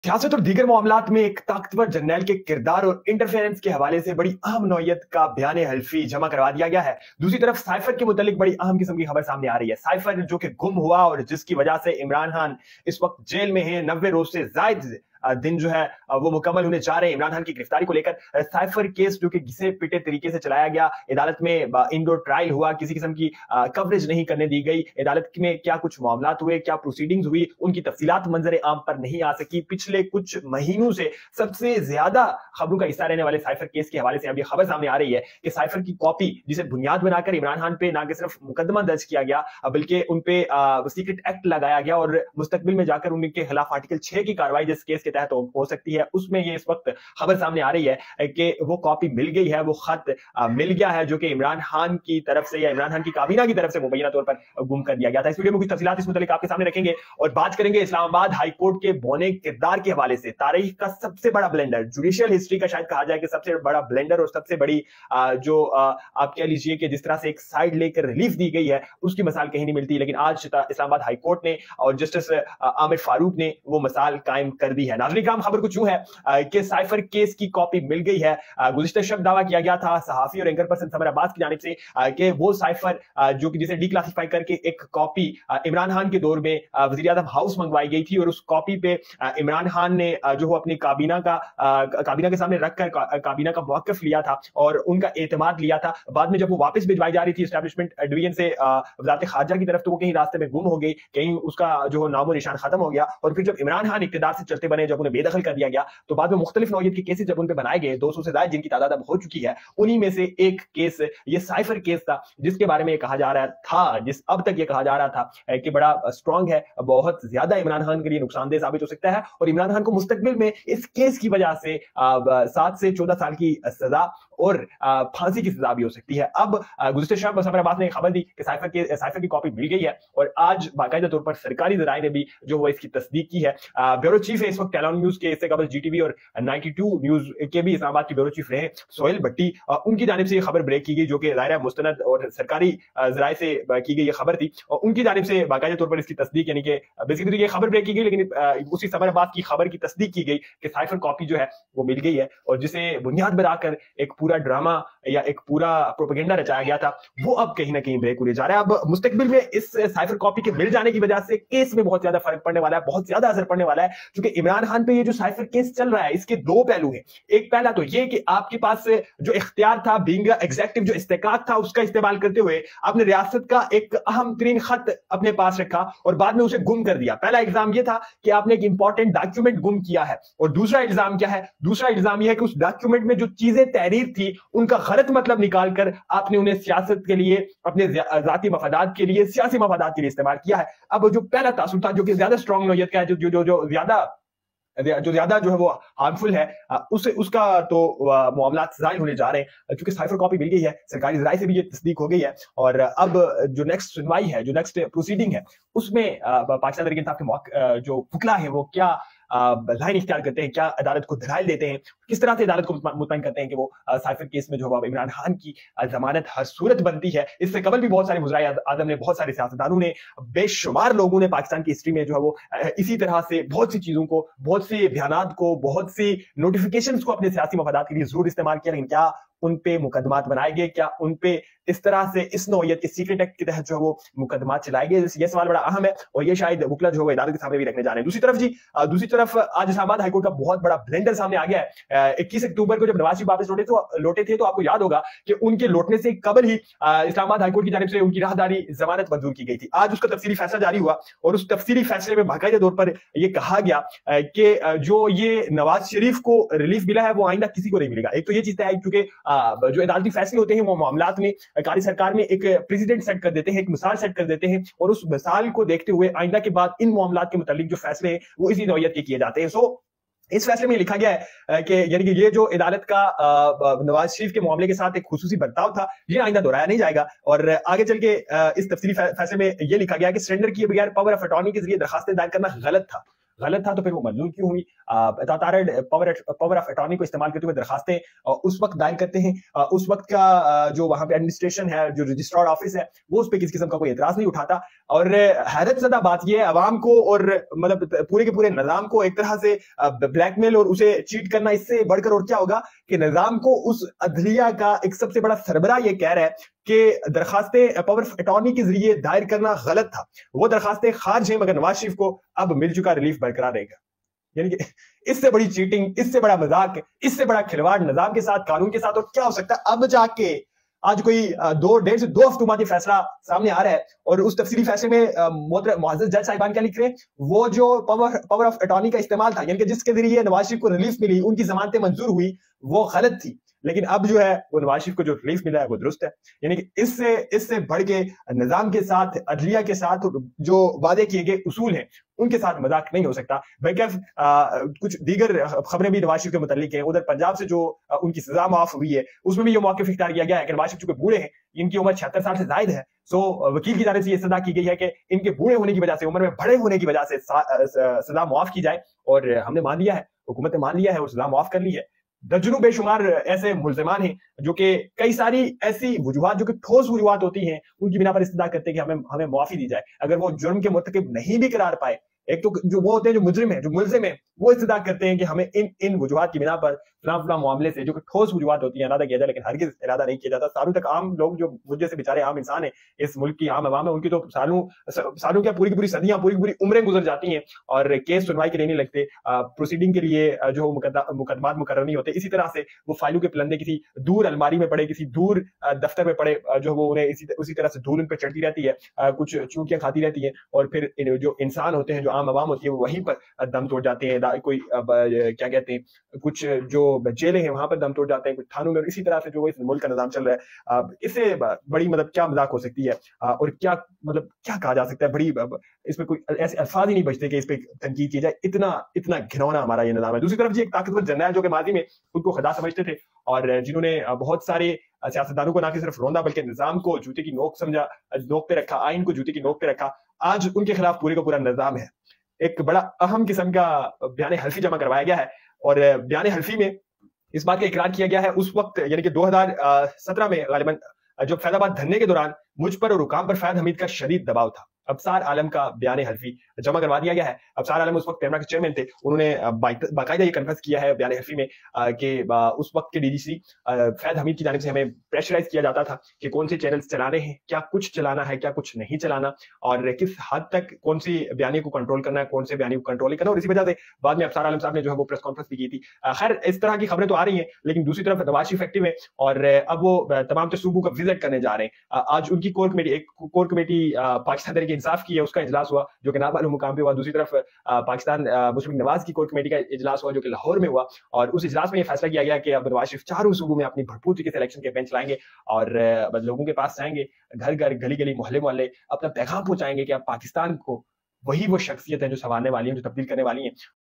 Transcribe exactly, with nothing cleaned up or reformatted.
सियासत और दीगर मामलात में एक ताकतवर जर्नैल के किरदार और इंटरफेरेंस के हवाले से बड़ी अहम नौयत का बयान हल्फी जमा करवा दिया गया है। दूसरी तरफ साइफर के मुतालिक बड़ी अहम किस्म की खबर सामने आ रही है। साइफर जो कि गुम हुआ और जिसकी वजह से इमरान खान इस वक्त जेल में है, नब्बे रोज से जायद दिन जो है वो मुकम्मल होने जा रहे हैं इमरान खान की गिरफ्तारी को लेकर। साइफर केस जो कि घिसे पिटे तरीके से चलाया गया, अदालत में इंडोर ट्रायल हुआ, किसी किस्म की कवरेज नहीं करने दी गई, अदालत में क्या कुछ मामलात हुए, क्या प्रोसीडिंग्स हुई, उनकी तफसीलात मंजर आम पर नहीं आ सकी। पिछले कुछ महीनों से सबसे ज्यादा खबरों का हिस्सा रहने वाले साइफर केस के हवाले से अब ये खबर सामने आ रही है कि साइफर की कॉपी जिसे बुनियाद बनाकर इमरान खान पे ना कि सिर्फ मुकदमा दर्ज किया गया बल्कि उन पे सीक्रेट एक्ट लगाया गया और मुस्तकबिल में जाकर उनके खिलाफ आर्टिकल छह की कार्रवाई जिस केस के तहत हो सकती है उसमें ये इस वक्त खबर सामने आ रही है कि वो कॉपी मिल गई है, वो खत मिल गया है जो कि इमरान खान की तरफ से या इमरान खान की काबीना की तरफ से मुबैना तौर पर गुम कर दिया गया था। इस वीडियो में कुछ तफसीलात इस मुतालिक आपके सामने रखेंगे और बात करेंगे इस्लामाबाद हाई कोर्ट के बौने किरदार के हवाले से। तारीख का सबसे बड़ा ब्लेंडर, जुडिशियल हिस्ट्री का शायद कहा जाए कि सबसे बड़ा ब्लेंडर और सबसे बड़ी जो आप कह लीजिए कि जिस तरह से एक साइड लेकर रिलीफ दी गई है उसकी मिसाल कहीं नहीं मिलती, लेकिन आज इस्लामाबाद हाई कोर्ट ने और जस्टिस आमिर फारूक ने वो मिसाल कायम कर दी है। नाज़रीन किराम, खबर कुछ यूं है कि साइफर केस की कॉपी मिल गई है। गुज़िश्ता शब दावा किया गया था सहाफी और एंकर पर्सन समर अब्बास की जानिब से कि वो साइफर जो कि जिसे डिक्लासिफाई करके एक कॉपी इमरान खान के दौर में वज़ीर आज़म हाउस मंगवाई गई थी और उस कॉपी पे इमरान खान ने जो हो अपनी काबीना का काबीना के सामने रखकर काबीना का मौक़िफ़ लिया था और उनका एतमाद लिया था। बाद में जब वो वापस भिजवाई जा रही थी एस्टैब्लिशमेंट डिवीजन से वज़ारत ख़ारजा की तरफ तो वो कहीं रास्ते में गुम हो गई, कहीं उसका जो नामो निशान खत्म हो गया और फिर जब इमरान खान इक़्तिदार से चलते बने, जब उन्हें बेदखल कर दिया गया तो बाद में मुख्तलिफ नौयत के केसेस जब उन पे बनाए गए, दो सौ से ज्यादा जिनकी तादाद अब हो चुकी है, उन्हीं में से एक केस ये साइफर केस था जिसके बारे में कहा जा रहा था, जिस अब तक ये कहा जा रहा था कि बड़ा स्ट्रांग है, बहुत ज्यादा इमरान खान के लिए नुकसानदेह साबित हो सकता है और इमरान खान को मुस्तकबिल में इस केस की वजह से सात से चौदह साल की सजा और फांसी की सजा भी हो सकती है। अब गुज़िश्ता शब समर अब्बास ने खबर दी कि साइफर के साइफर की कॉपी मिल गई है और आज बाकायदा तौर पर सरकारी ज़राए ने भी जो वो इसकी तस्दीक की है। ब्यूरो चीफ है इस वक्त टेलन न्यूज के, इससे कबल जीटीवी और बानवे न्यूज के भी इस्लामाबाद के ब्यूरो चीफ रहे सोहेल भट्टी, उनकी जानिब से ये खबर ब्रेक की गई जो कि ज़ाहिर है मुस्तनद और सरकारी ज़राए से की गई ये खबर थी और उनकी जानिब से बाकायदा तौर पर इसकी तस्दीक यानी कि बेसिकली ये खबर ब्रेक की गई लेकिन उसी समर अब्बास की खबर की तस्दीक की गई कि साइफर कॉपी जो है वो मिल गई है और जिसे बुनियाद बनाकर एक पूरा ड्रामा या एक पूरा प्रोपेगेंडा रचाया गया था वो अब कहीं ना कहीं ब्रेक होने जा रहा है। अब मुस्तकबिल में इस साइफर कॉपी के मिल जाने की वजह से केस में बहुत ज्यादा फर्क पड़ने वाला है, बहुत ज्यादा असर पड़ने वाला है, क्योंकि इमरान खान पे ये जो साइफर केस चल रहा है इसके दो पहलू हैं। एक पहला तो ये कि आपके पास जो इख्तियार था, बीइंग एग्जीक्यूटिव जो इस्तेकाक था, उसका इस्तेमाल करते हुए आपने रियासत का एक अहम तरीन खत अपने पास रखा और बाद में उसे गुम कर दिया। पहला इल्जाम ये था कि आपने एक इंपॉर्टेंट डॉक्यूमेंट गुम किया है और दूसरा इल्जाम क्या है? दूसरा इल्जाम यह है कि उस डॉक्यूमेंट में जो चीजें तहरीर थी उनका गलत मतलब निकालकर आपने उन्हें सियासत के लिए, अपने जाती मफादात के लिए, सियासी मफादात के लिए इस्तेमाल किया है। अब जो पहला तासुर था जो कि ज्यादा स्ट्रॉन्ग नौयत का है, जो जो जो ज्यादा जो ज्यादा जो है वो हार्मफुल है, उसे उसका तो मामला जाहिर होने जा रहे हैं क्योंकि साइफर कॉपी मिल गई है, सरकारी ज़राए से भी ये तस्दीक हो गई है और अब जो नेक्स्ट सुनवाई है, जो नेक्स्ट प्रोसीडिंग है उसमें पाकिस्तान तहरीक इंसाफ के जो वकला है वो क्या लाइन इख्तियार करते हैं, क्या अदालत को दलाइल देते हैं, किस तरह से अदालत को मुतमईन करते हैं कि वो साइफर केस में जो है इमरान खान की जमानत हर सूरत बनती है। इससे कबल भी बहुत सारे मुजराए आजम ने, बहुत सारे सियासतदानों ने, बेशुमार लोगों ने पाकिस्तान की हिस्ट्री में जो है वो इसी तरह से बहुत सी चीजों को, बहुत से बयानात को, बहुत सी नोटिफिकेशंस को अपने सियासी मफादात के लिए जरूर इस्तेमाल किया, लेकिन क्या उन पे मुकदमात बनाए गए, क्या उन पे इस तरह से इस नौयत के सीक्रेट एक्ट के तहत जो है वो मुकदमात चलाए गए? ये सवाल बड़ा अहम है और ये शायद वकला जो है अदालत के सामने भी रखने जा रहे हैं। दूसरी तरफ जी दूसरी तरफ आज इस्लामाबाद हाईकोर्ट का बहुत बड़ा ब्लेंडर सामने आ गया है। इक्कीस अक्टूबर को जब नवाज शरीफ वापस लौटे तो लौटे थे तो आपको याद होगा कि उनके लौटने से कबल ही इस्लामाबाद हाईकोर्ट की जानिब से उनकी राहदारी जमानत मंजूर की गई थी। आज उसका तफसीली फैसला जारी हुआ और उस तफसीली फैसले में बाकायदा तौर पर यह कहा गया कि जो ये नवाज शरीफ को रिलीफ मिला है वो आइंदा किसी को नहीं मिलेगा। एक तो ये चीज है क्योंकि जो अदालती फैसले होते हैं वो मामलात में कारी सरकार में एक प्रेसिडेंट सेट कर देते हैं, एक मिसाल सेट कर देते हैं और उस मिसाल को देखते हुए आइंदा के बाद इन मामलात के मुतालिक जो फैसले हैं वो इसी नौयत के किए जाते हैं। सो इस फैसले में लिखा गया है कि यानी कि ये जो अदालत का नवाज शरीफ के मामले के साथ एक खुसूसी बर्ताव था ये आइंदा दोहराया नहीं जाएगा और आगे चल के इस तफसीली फैसले में ये लिखा गया कि सरेंडर किए बगैर पावर ऑफ अटॉर्नी के जरिए दरखास्तें दायर करना गलत था। गलत था तो फिर वो मंजूर क्यों हुई? तातारड पावर पावर ऑफ अटॉर्नी को इस्तेमाल करते हुए दरखास्तें उस वक्त दायर करते हैं, उस वक्त का जो वहां पे एडमिनिस्ट्रेशन है, जो रजिस्ट्रार ऑफिस है, वो उस पर किसी किस्म का कोई एतराज नहीं उठाता। और हैरत ज़दा बात यह है अवाम को और मतलब पूरे के पूरे निजाम को एक तरह से ब्लैकमेल और उसे चीट करना, इससे बढ़कर और क्या होगा कि निजाम को उस अदलिया का एक सबसे बड़ा सरबरा ये कह रहा है कि दरखास्तें पावर ऑफ अटॉर्नी के जरिए दायर करना गलत था, वो दरखास्तें खारिज हैं, मगर नवाज शरीफ को अब मिल चुका रिलीफ बरकरार रहेगा। यानी कि इससे बड़ी चीटिंग, इससे बड़ा मजाक, इससे बड़ा खिलवाड़ निजाम के साथ, कानून के साथ और क्या हो सकता है? अब जाके आज कोई दो डेढ़ से दो हफ्तों बाद ये फैसला सामने आ रहा है और उस तफसीली फैसले में मुअज़्ज़ज़ जज साहिबान क्या लिख रहे हैं, वो जो पावर पावर ऑफ अटॉर्नी का इस्तेमाल था, यानी कि जिसके जरिए नवाज शरीफ को रिलीफ मिली, उनकी जमानतें मंजूर हुई, वो गलत थी। लेकिन अब जो है वो नवाज शरीफ को जो रिलीफ मिला है वो दुरुस्त है। यानी कि इससे इससे बढ़ के निजाम के साथ, अदलिया के साथ जो वादे किए गए उसूल हैं उनके साथ मजाक नहीं हो सकता। बैकफ कुछ दीगर खबरें भी नवाज शरीफ के मुतालिक हैं। उधर पंजाब से जो आ, उनकी सजा माफ हुई है उसमें भी ये मौक़िफ़ इख्तियार किया गया है कि नवाज शरीफ चूंकि बूढ़े हैं, इनकी उम्र छिहत्तर साल से जायद है, सो वकील की जानिब से ये सजा की गई है कि इनके बूढ़े होने की वजह से, उम्र में बड़े होने की वजह से सजा माफ की जाए। और हमने मान लिया है, हुकूमत ने मान लिया है और सजा माफ कर ली है। दर्जनों बेशुमार ऐसे मुल्ज़िमान हैं जो कि कई सारी ऐसी वजूहात जो कि ठोस वजूहात होती हैं उनकी बिना पर इस्तदा करते हैं कि हमें हमें मुआफ़ी दी जाए। अगर वो जुर्म के मुर्तकिब नहीं भी करार पाए, एक तो जो वो होते हैं जो मुजरिम है, जो मुल्ज़िम है, वो इस्तदा करते हैं कि हमें इन इन वजूहात की बिना पर फलां फलां मामले से, जो कि ठोस वजूहात होती हैं, इरादा किया जाए, लेकिन हरगिज़ इरादा नहीं किया जाता। सालों तक आम लोग जो मुझे से बेचारे आम इंसान है, इस मुल्क की आम अवाम है, उनकी तो सालों सालों क्या पूरी की पूरी सदियां, पूरी की पूरी उम्रें गुजर जाती हैं और केस सुनवाई के लिए नहीं लगते, प्रोसीडिंग के लिए जो मुकदमात मुकर्रर नहीं होते। इसी तरह से वो फाइलों के पलंदे किसी दूर अलमारी में पड़े, किसी दूर दफ्तर में पड़े, जो वो उन्हें इसी उसी तरह से धूल उन पर चढ़ती रहती है, कुछ चूकियां खाती रहती है और फिर जो इंसान होते हैं, जो आम अवाम होती है, वो वहीं पर दम तोड़ जाते हैं। कोई क्या कहते हैं, कुछ जो जेलें हैं वहां पर दम तोड़ जाते हैं, कुछ थानों में। इसी तरह से जो इस मुल्क का निजाम चल रहा है, इससे बड़ी मतलब क्या मजाक हो सकती है और क्या मतलब क्या कहा जा सकता है, बड़ी इसमें कोई ऐसे अल्फाज ही नहीं बचते कि इस पे तनकीद की जाए। इतना इतना घिनौना हमारा ये निजाम है। दूसरी तरफ जी एक ताकतवर जर्नैल जो कि माजी में खुद को खुदा समझते थे और जिन्होंने बहुत सारे सियासतदानों को ना कि सिर्फ रोंदा बल्कि निजाम को जूते की नोक समझा, नोक पे रखा, आइन को जूते की नोक पे रखा, आज उनके खिलाफ पूरे का पूरा निजाम है। एक बड़ा अहम किस्म का बयान हल्फी जमा करवाया गया है और बयान हल्फी में इस बात का इकरार किया गया है उस वक्त, यानी कि दो हज़ार सत्रह में गालिबन जब फैजाबाद धरने के दौरान मुझ पर और हुकाम पर फैद हमीद का शदीद दबाव था। अबसार आलम का बयान हल्फी जमा करवा दिया गया है। अबसार आलम उस वक्त पेमरा के चेयरमैन थे। उन्होंने बाकायदा ये कन्फेस किया है बयान हल्फी में कि उस वक्त के डीजीसी फैद हमीद की जानिब से हमें प्रेशराइज किया जाता था कि कौन से चैनल्स चलाने हैं, क्या कुछ चलाना है, क्या कुछ नहीं चलाना, और किस हद तक कौन सी बयानी को कंट्रोल करना है, कौन से बयानी को कंट्रोल नहीं करना। और इसी वजह से बाद में अबसार आलम साहब ने जो है वो प्रेस कॉन्फ्रेंस भी की थी। खैर इस तरह की खबरें तो आ रही हैं, लेकिन दूसरी तरफ नवाज शरीफ एक्टिव है और अब वो तमाम सूबों का विजिट करने जा रहे हैं। आज उनकी कोर कमेटी, एक कोर कमेटी पाकिस्तान तहरीक इंसाफ की है, उसका इजलास हुआ जो कि नामालूम मुकाम पे हुआ। दूसरी तरफ पाकिस्तान मुस्लिम नवाज की कोर कमेटी का इजलास हुआ जो कि लाहौर में हुआ और उस इजलास में यह फैसला किया गया कि अब नवाज शरीफ चारों सूबों में अपनी भरपूर तरीके से इलेक्शन कैंपेन चलाएंगे और लोगों के पास जाएंगे, घर घर, गली गली, मोहल्ले मोहल्ले अपना पैगाम पहुंचाएंगे कि अब पाकिस्तान को वही वो शख्सियत है जो संवारने वाली है, जो तब्दील करने वाली है।